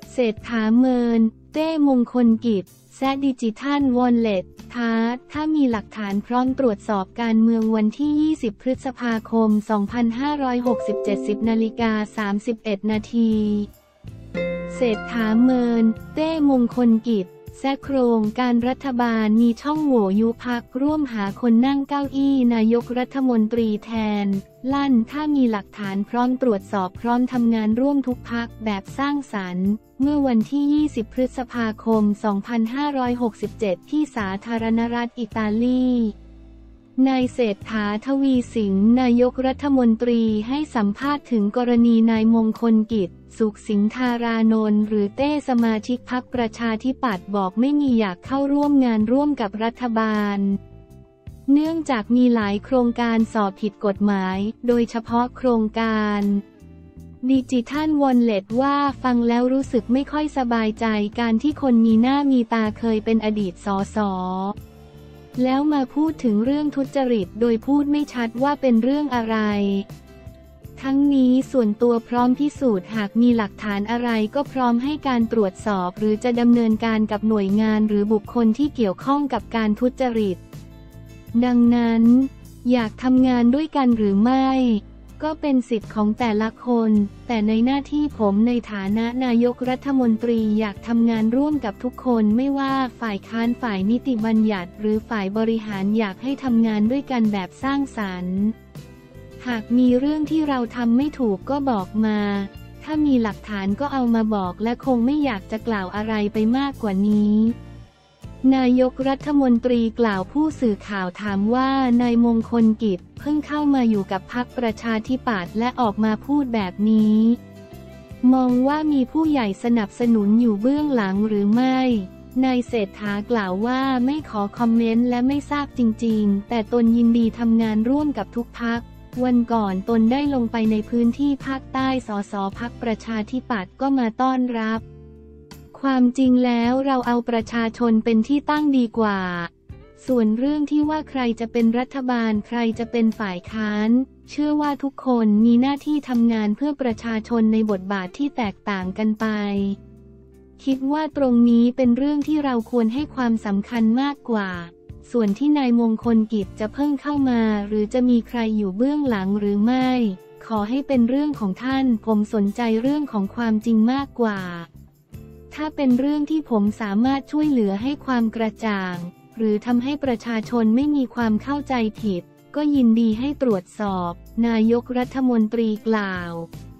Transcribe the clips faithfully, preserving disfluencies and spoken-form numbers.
เศรษฐาเมินเต้มงคลกิจแซะดิจิทัลวอลเล็ตท้าถ้ามีหลักฐานพร้อมตรวจสอบการเมืองวันที่ยี่สิบพฤษภาคมสองพันห้าร้อยหกสิบเจ็ด สิบนาฬิกาสามสิบเอ็ดนาทีเศรษฐาเมินเต้มงคลกิจแซะโครงการรัฐบาลมีช่องโหว่ยุบพรรคร่วมหาคนนั่งเก้าอี้นายกรัฐมนตรีแทนลั่นถ้ามีหลักฐานพร้อมตรวจสอบพร้อมทำงานร่วมทุกพรรคแบบสร้างสรรค์เมื่อวันที่ยี่สิบพฤษภาคมสองพันห้าร้อยหกสิบเจ็ดที่สาธารณรัฐอิตาลีนายเศรษฐาทวีสินนายกรัฐมนตรีให้สัมภาษณ์ถึงกรณีนายมงคลกิจสุขสิงธารานนท์หรือเต้สมาชิกพรรคประชาธิปัตย์บอกไม่มีอยากเข้าร่วมงานร่วมกับรัฐบาลเนื่องจากมีหลายโครงการสอบผิดกฎหมายโดยเฉพาะโครงการดิจิทัลวอลเล็ตว่าฟังแล้วรู้สึกไม่ค่อยสบายใจการที่คนมีหน้ามีตาเคยเป็นอดีตสสแล้วมาพูดถึงเรื่องทุจริตโดยพูดไม่ชัดว่าเป็นเรื่องอะไรทั้งนี้ส่วนตัวพร้อมพิสูจน์หากมีหลักฐานอะไรก็พร้อมให้การตรวจสอบหรือจะดำเนินการกับหน่วยงานหรือบุคคลที่เกี่ยวข้องกับการทุจริตดังนั้นอยากทำงานด้วยกันหรือไม่ก็เป็นสิทธิ์ของแต่ละคนแต่ในหน้าที่ผมในฐานะนายกรัฐมนตรีอยากทำงานร่วมกับทุกคนไม่ว่าฝ่ายค้านฝ่ายนิติบัญญัติหรือฝ่ายบริหารอยากให้ทำงานด้วยกันแบบสร้างสรรค์หากมีเรื่องที่เราทำไม่ถูกก็บอกมาถ้ามีหลักฐานก็เอามาบอกและคงไม่อยากจะกล่าวอะไรไปมากกว่านี้นายกรัฐมนตรีกล่าวผู้สื่อข่าวถามว่านายมงคลกิจเพิ่งเข้ามาอยู่กับพรรคประชาธิปัตย์และออกมาพูดแบบนี้มองว่ามีผู้ใหญ่สนับสนุนอยู่เบื้องหลังหรือไม่นายเศรษฐากล่าวว่าไม่ขอคอมเมนต์และไม่ทราบจริงๆแต่ตนยินดีทำงานร่วมกับทุกพรรควันก่อนตนได้ลงไปในพื้นที่ภาคใต้สสพรรคประชาธิปัตย์ก็มาต้อนรับความจริงแล้วเราเอาประชาชนเป็นที่ตั้งดีกว่าส่วนเรื่องที่ว่าใครจะเป็นรัฐบาลใครจะเป็นฝ่ายค้านเชื่อว่าทุกคนมีหน้าที่ทำงานเพื่อประชาชนในบทบาทที่แตกต่างกันไปคิดว่าตรงนี้เป็นเรื่องที่เราควรให้ความสำคัญมากกว่าส่วนที่นายมงคลกิจจะเพิ่งเข้ามาหรือจะมีใครอยู่เบื้องหลังหรือไม่ขอให้เป็นเรื่องของท่านผมสนใจเรื่องของความจริงมากกว่าถ้าเป็นเรื่องที่ผมสามารถช่วยเหลือให้ความกระจ่างหรือทำให้ประชาชนไม่มีความเข้าใจผิดก็ยินดีให้ตรวจสอบนายกรัฐมนตรีกล่าว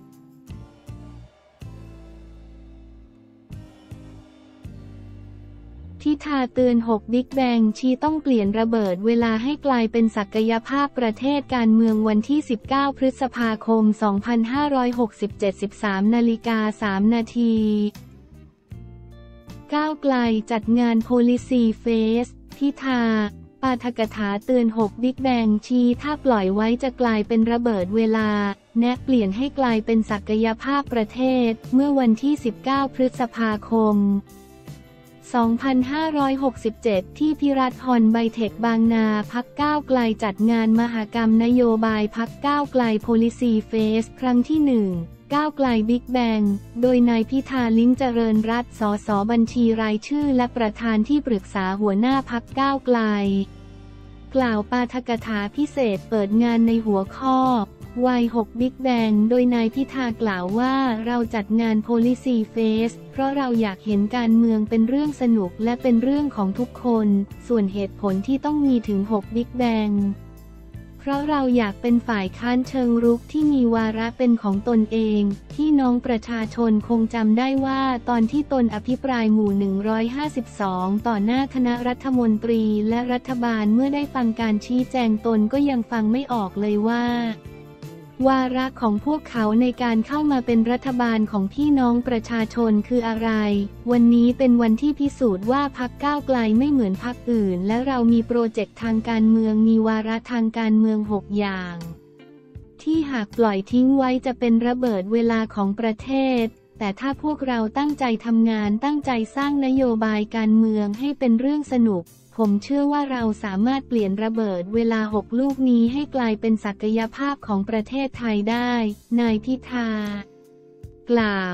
ทิธาเตือนหกบิ๊กแบงชี้ต้องเปลี่ยนระเบิดเวลาให้กลายเป็นศักยภาพประเทศการเมืองวันที่สิบเก้าพฤษภาคมสองพันห้าร้อยหกสิบเจ็ด สิบสามนาฬิกาสามนาทีก้าวไกลจัดงาน Policy Face พิธาปาฐกถาเตือนหกบิ๊กแบงชี้ถ้าปล่อยไว้จะกลายเป็นระเบิดเวลาแนะเปลี่ยนให้กลายเป็นศักยภาพประเทศเมื่อวันที่สิบเก้าพฤษภาคมสองพันห้าร้อยหกสิบเจ็ดที่พิรัตน์ฮอนไบเทคบางนาพรรคก้าวไกลจัดงานมหกรรมนโยบายพรรคก้าวไกล Policy Face ครั้งที่หนึ่งก้าวไกลบิ๊กแบงโดยนายพิธาลิ้มเจริญรัตน์สสบัญชีรายชื่อและประธานที่ปรึกษาหัวหน้าพรรคก้าวไกลกล่าวปาฐกถาพิเศษเปิดงานในหัวข้อวัยหกบิ๊กแบงโดยนายพิธากล่าวว่าเราจัดงาน Policy Face เพราะเราอยากเห็นการเมืองเป็นเรื่องสนุกและเป็นเรื่องของทุกคนส่วนเหตุผลที่ต้องมีถึงหกบิ๊กแบงเพราะเราอยากเป็นฝ่ายค้านเชิงรุกที่มีวาระเป็นของตนเองที่น้องประชาชนคงจำได้ว่าตอนที่ตนอภิปรายหมู่หนึ่งร้อยห้าสิบสองต่อหน้าคณะรัฐมนตรีและรัฐบาลเมื่อได้ฟังการชี้แจงตนก็ยังฟังไม่ออกเลยว่าวาระของพวกเขาในการเข้ามาเป็นรัฐบาลของพี่น้องประชาชนคืออะไรวันนี้เป็นวันที่พิสูจน์ว่าพรรคก้าวไกลไม่เหมือนพรรคอื่นและเรามีโปรเจกต์ทางการเมืองมีวาระทางการเมืองหกอย่างที่หากปล่อยทิ้งไว้จะเป็นระเบิดเวลาของประเทศแต่ถ้าพวกเราตั้งใจทำงานตั้งใจสร้างนโยบายการเมืองให้เป็นเรื่องสนุกผมเชื่อว่าเราสามารถเปลี่ยนระเบิดเวลาหกลูกนี้ให้กลายเป็นศักยภาพของประเทศไทยได้นายพิธากล่าว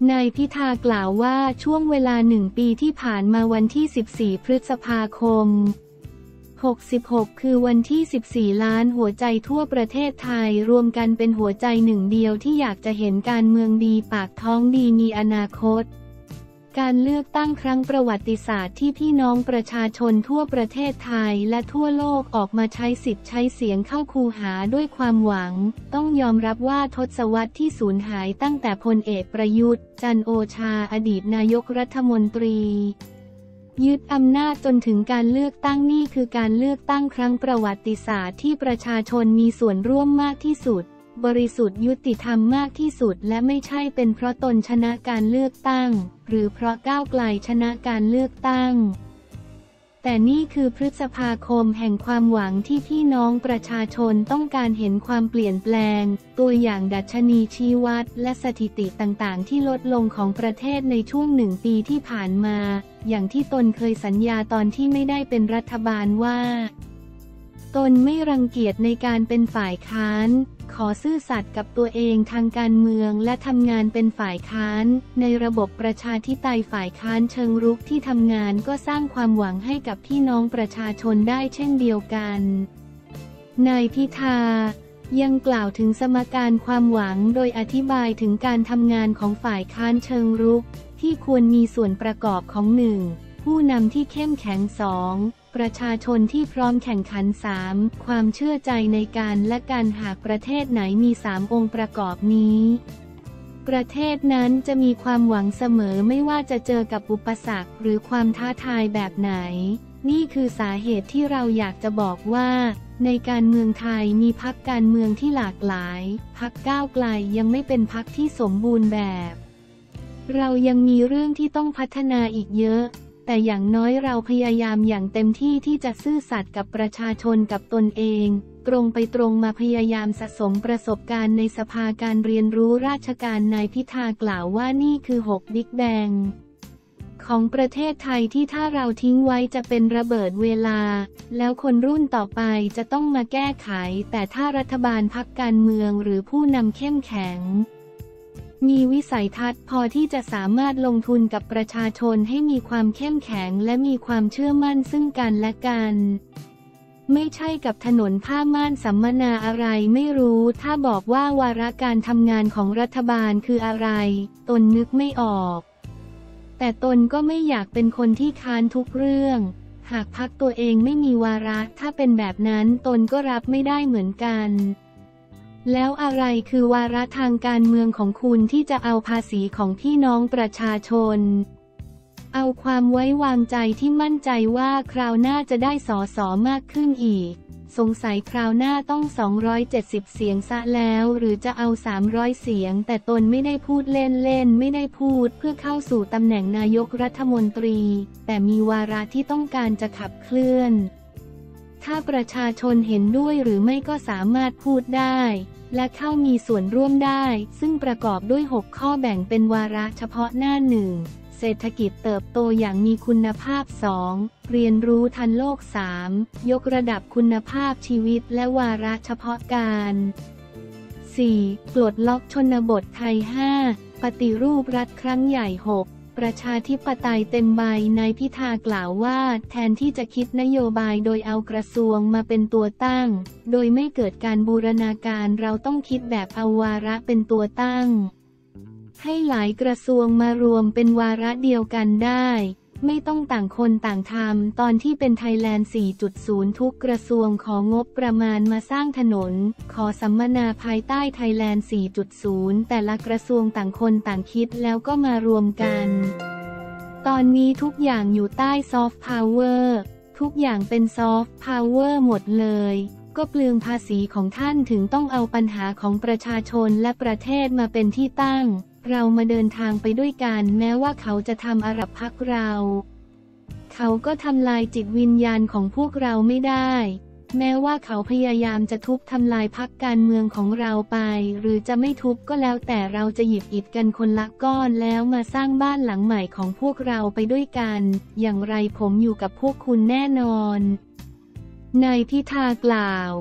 นายพิธากล่าวว่าช่วงเวลาหนึ่งปีที่ผ่านมาวันที่สิบสี่พฤษภาคมหกสิบหกคือวันที่สิบสี่ล้านหัวใจทั่วประเทศไทยรวมกันเป็นหัวใจหนึ่งเดียวที่อยากจะเห็นการเมืองดีปากท้องดีมีอนาคตการเลือกตั้งครั้งประวัติศาสตร์ที่พี่น้องประชาชนทั่วประเทศไทยและทั่วโลกออกมาใช้สิทธิ์ใช้เสียงเข้าคูหาด้วยความหวังต้องยอมรับว่าทศวรรษที่สูญหายตั้งแต่พลเอกประยุทธ์จันทร์โอชาอดีตนายกรัฐมนตรียึดอำนาจจนถึงการเลือกตั้งนี่คือการเลือกตั้งครั้งประวัติศาสตร์ที่ประชาชนมีส่วนร่วมมากที่สุดบริสุทธิ์ยุติธรรมมากที่สุดและไม่ใช่เป็นเพราะตนชนะการเลือกตั้งหรือเพราะก้าวไกลชนะการเลือกตั้งแต่นี่คือพฤษภาคมแห่งความหวังที่พี่น้องประชาชนต้องการเห็นความเปลี่ยนแปลงตัวอย่างดัชนีชี้วัดและสถิติต่างๆที่ลดลงของประเทศในช่วงหนึ่งปีที่ผ่านมาอย่างที่ตนเคยสัญญาตอนที่ไม่ได้เป็นรัฐบาลว่าตนไม่รังเกียจในการเป็นฝ่ายค้านขอซื่อสัตย์กับตัวเองทางการเมืองและทำงานเป็นฝ่ายค้านในระบบประชาธิปไตยฝ่ายค้านเชิงรุกที่ทำงานก็สร้างความหวังให้กับพี่น้องประชาชนได้เช่นเดียวกันนายพิธายังกล่าวถึงสมการความหวังโดยอธิบายถึงการทำงานของฝ่ายค้านเชิงรุกที่ควรมีส่วนประกอบของหนึ่งผู้นำที่เข้มแข็งสองประชาชนที่พร้อมแข่งขันสามความเชื่อใจในการและการหากประเทศไหนมีสามองค์ประกอบนี้ประเทศนั้นจะมีความหวังเสมอไม่ว่าจะเจอกับอุปสรรคหรือความท้าทายแบบไหนนี่คือสาเหตุที่เราอยากจะบอกว่าในการเมืองไทยมีพรรคการเมืองที่หลากหลายพรรคก้าวไกลยังไม่เป็นพรรคที่สมบูรณ์แบบเรายังมีเรื่องที่ต้องพัฒนาอีกเยอะแต่อย่างน้อยเราพยายามอย่างเต็มที่ที่จะซื่อสัตย์กับประชาชนกับตนเองตรงไปตรงมาพยายามสะสมประสบการณ์ในสภาการเรียนรู้ราชการนายพิธากล่าวว่านี่คือหกบิ๊กแบงของประเทศไทยที่ถ้าเราทิ้งไว้จะเป็นระเบิดเวลาแล้วคนรุ่นต่อไปจะต้องมาแก้ไขแต่ถ้ารัฐบาลพรรคการเมืองหรือผู้นำเข้มแข็งมีวิสัยทัศน์พอที่จะสามารถลงทุนกับประชาชนให้มีความเข้มแข็งและมีความเชื่อมั่นซึ่งกันและกันไม่ใช่กับถนนผ้าม่านสัมมนาอะไรไม่รู้ถ้าบอกว่าวาระการทำงานของรัฐบาลคืออะไรตนนึกไม่ออกแต่ตนก็ไม่อยากเป็นคนที่ค้านทุกเรื่องหากพรรคตัวเองไม่มีวาระถ้าเป็นแบบนั้นตนก็รับไม่ได้เหมือนกันแล้วอะไรคือวาระทางการเมืองของคุณที่จะเอาภาษีของพี่น้องประชาชนเอาความไว้วางใจที่มั่นใจว่าคราวหน้าจะได้สสมากขึ้นอีกสงสัยคราวหน้าต้องสองร้อยเจ็ดสิบเสียงซะแล้วหรือจะเอาสามร้อยเสียงแต่ตนไม่ได้พูดเล่นๆไม่ได้พูดเพื่อเข้าสู่ตำแหน่งนายกรัฐมนตรีแต่มีวาระที่ต้องการจะขับเคลื่อนถ้าประชาชนเห็นด้วยหรือไม่ก็สามารถพูดได้และเข้ามีส่วนร่วมได้ซึ่งประกอบด้วยหกข้อแบ่งเป็นวาระเฉพาะหน้าหนึ่งเศรษฐกิจเติบโตอย่างมีคุณภาพสองเรียนรู้ทันโลกสามยกระดับคุณภาพชีวิตและวาระเฉพาะการสี่ปลดล็อกชนบทไทยห้าปฏิรูปรัฐครั้งใหญ่หกประชาธิปไตยเต็มใบนายพิธากล่าวว่าแทนที่จะคิดนโยบายโดยเอากระทรวงมาเป็นตัวตั้งโดยไม่เกิดการบูรณาการเราต้องคิดแบบเอาวาระเป็นตัวตั้งให้หลายกระทรวงมารวมเป็นวาระเดียวกันได้ไม่ต้องต่างคนต่างทำตอนที่เป็นไทยแลนด์ สี่จุดศูนย์ ทุกกระทรวงของบประมาณมาสร้างถนนขอสัมมนาภายใต้ไทยแลนด์ สี่จุดศูนย์ แต่ละกระทรวงต่างคนต่างคิดแล้วก็มารวมกันตอนนี้ทุกอย่างอยู่ใต้ซอฟต์พาวเวอร์ทุกอย่างเป็นซอฟต์พาวเวอร์หมดเลยก็เปลืองภาษีของท่านถึงต้องเอาปัญหาของประชาชนและประเทศมาเป็นที่ตั้งเรามาเดินทางไปด้วยกันแม้ว่าเขาจะทำอะไรพรรคเราเขาก็ทำลายจิตวิญญาณของพวกเราไม่ได้แม้ว่าเขาพยายามจะทุบทำลายพรรคการเมืองของเราไปหรือจะไม่ทุบก็แล้วแต่เราจะหยิบอิฐกันคนละก้อนแล้วมาสร้างบ้านหลังใหม่ของพวกเราไปด้วยกันอย่างไรผมอยู่กับพวกคุณแน่นอนนายพิธากล่าว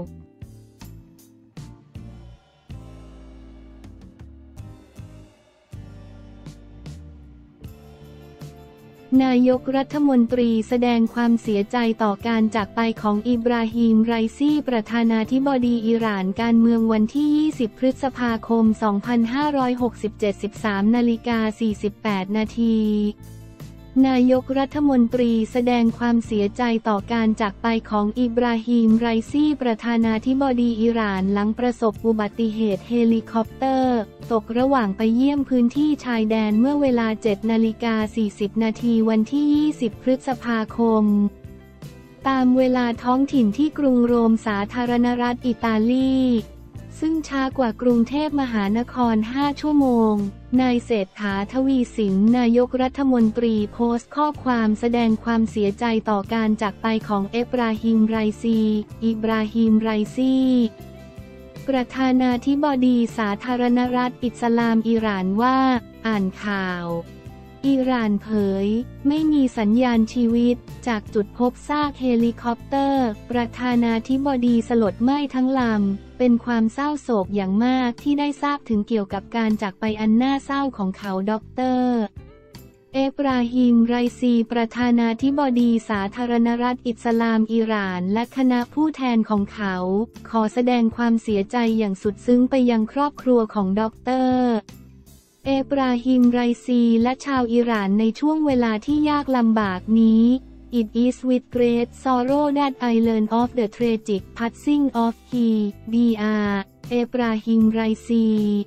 นายกรัฐมนตรีแสดงความเสียใจต่อการจากไปของอิบราฮิม ไรซีประธานาธิบดีอิหร่านการเมืองวันที่ ยี่สิบ พฤษภาคม สองพันห้าร้อยหกสิบเจ็ด สิบสามนาฬิกาสี่สิบแปดนาทีนายกรัฐมนตรีแสดงความเสียใจต่อการจากไปของอิบราฮิม ไรซีประธานาธิบดีอิหร่านหลังประสบอุบัติเหตุเฮลิคอปเตอร์ตกระหว่างไปเยี่ยมพื้นที่ชายแดนเมื่อเวลา เจ็ดนาฬิกาสี่สิบนาทีวันที่ ยี่สิบ พฤษภาคมตามเวลาท้องถิ่นที่กรุงโรมสาธารณรัฐอิตาลีซึ่งช้ากว่ากรุงเทพมหานครห้าชั่วโมงนายเศรษฐา ทวีสินนายกรัฐมนตรีโพสต์ข้อความแสดงความเสียใจต่อการจากไปของอิบราฮิม ไรซีอิบราฮิม ไรซีประธานาธิบดีสาธารณรัฐอิสลามอิหร่านว่าอ่านข่าวอิหร่านเผยไม่มีสัญญาณชีวิตจากจุดพบซากเฮลิคอปเตอร์ประธานาธิบดีสลดไหม้ทั้งลำเป็นความเศร้าโศกอย่างมากที่ได้ทราบถึงเกี่ยวกับการจากไปอันน่าเศร้าของเขาด็อกเตอร์อิบราฮิม ไรซีประธานาธิบดีสาธารณรัฐอิสลามอิหร่านและคณะผู้แทนของเขาขอแสดงความเสียใจอย่างสุดซึ้งไปยังครอบครัวของด็อกเตอร์อิบราฮิม ไรซีและชาวอิหร่านในช่วงเวลาที่ยากลำบากนี้ It is with great sorrow that I learn of the tragic passing of he, Dr. Ebrahim Raisi,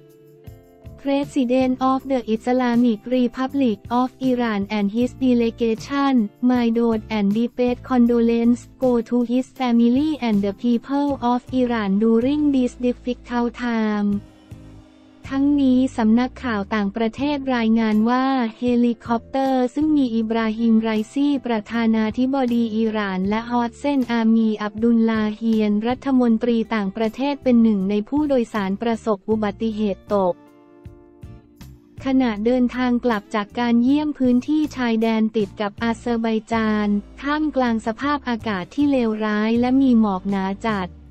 President of the Islamic Republic of Iran and his delegation. My thoughts and deepest condolences go to his family and the people of Iran during this difficult time. ทั้งนี้สำนักข่าวต่างประเทศรายงานว่าเฮลิคอปเตอร์ซึ่งมีอิบราฮิม ไรซีประธานาธิบดีอิหร่านและฮอสเซน อามี อับดุลลาเฮียนรัฐมนตรีต่างประเทศเป็นหนึ่งในผู้โดยสารประสบอุบัติเหตุตกขณะเดินทางกลับจากการเยี่ยมพื้นที่ชายแดนติดกับอาเซอร์ไบจานท่ามกลางสภาพอากาศที่เลวร้ายและมีหมอกหนาจัด